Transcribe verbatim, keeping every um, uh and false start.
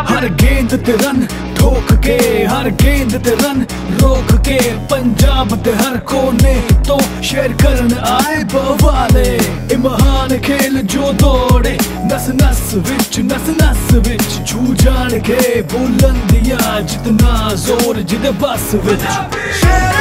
हर गेंद ते रन ठोक के, हर गेंद ते रन रोक के, पंजाब ते हर कोने तो शेयर करन आए बवाले। ए महान खेल जो दौड़े नस नस विच, नस नस विच छू जान के बुलंदियां, जितना जोर जिदे बस विच।